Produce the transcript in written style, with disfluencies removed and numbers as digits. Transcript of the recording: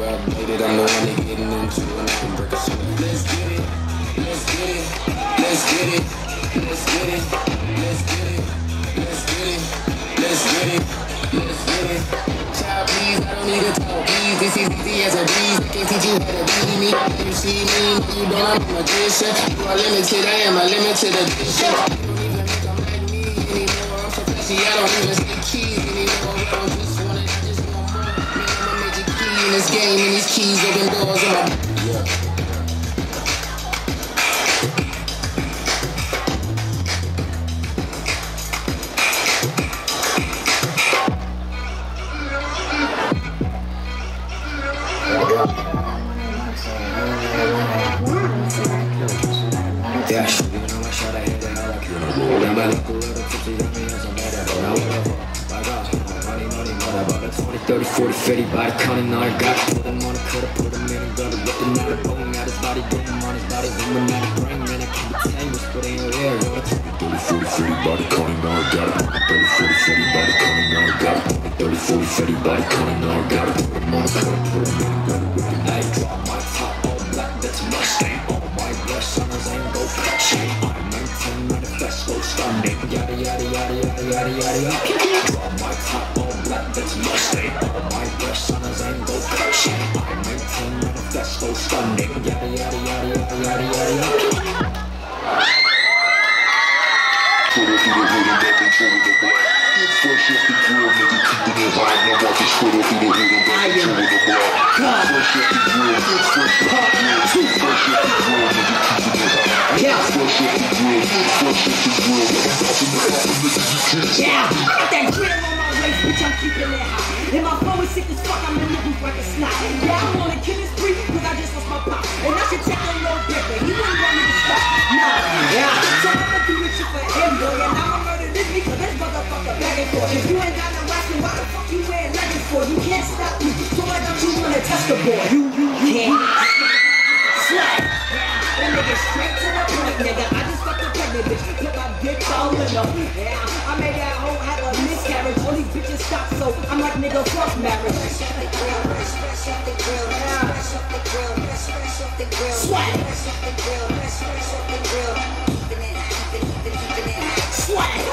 updated. I'm the one they getting into and I'm breaking shit. Let's get it, let's get it, let's get it, let's get it, let's get it, let's get it, let's get it, let's get it. Child, please, I don't need to talk. Please, this is easy as a breeze. I can't teach you how to be me. You see me, you don't, I'm a magician. You are limited, I am a limited edition. You don't even make them like me anymore. I'm so flashy, I don't even speak keys anymore. I don't just want it, I just want more. Man, I'm a major key in this game, and these keys open doors in my... Yeah. Thirty, 40, 50, body counting, all I got. Put them on a cutter, put them in and got it. Ripping out a bone, out his body, getting him on his body. Women out of brain, man, I can't be tamed, but in your ear. 30, 40, 50, body counting, all I got. 30, 40, 50, body counting, all I got. 30, 40, 50, body counting, all I got. Put them on a cutter, put them in and got it. Ripping out, drop my top, all black, that's my stain. All my blood, sunners ain't go flashing. I maintain manifesto, stunning. Yada, yada, yada, yada, yada, yada, yada. Drop my top, all black, that's my stain. Sunners ain't go flashing. I maintain manifesto stunning. Yada yada yada yada yada yada yada. Twitter through the hood and back and shoulder the black. Get fresh off the grill, nigga, keeping it high. Now watch it Twitter through the hood and back and shoulder the black. Fresh off the grill, get fresh off the grill. Fresh off the grill, nigga, keeping it high. Fresh off the grill, get fresh off the grill. Yeah, got that grill on my waist, bitch, I'm keeping it high. And my flow is sick as fuck, I'm in the booth like a snot. Yeah, I'm on a killing spree, cause I just lost my pop. And I should check on Lil Dick, but he wouldn't want me to stop. Nah, yeah, so I'ma do this shit for him, boy. And I'ma murder this beat, cause this motherfucker back and forth. If you ain't got no rap, then why the fuck you wearing leggings for? You can't stop me, so why don't you wanna test the boy? You can't. Slap. That nigga straight to the point, nigga. I just fucked a pregnant bitch, put my dick all in her. Yeah, I made that whole have a miscarriage. All these bitches stop, so I'm like, nigga, fuck marriage. Swag. Swag.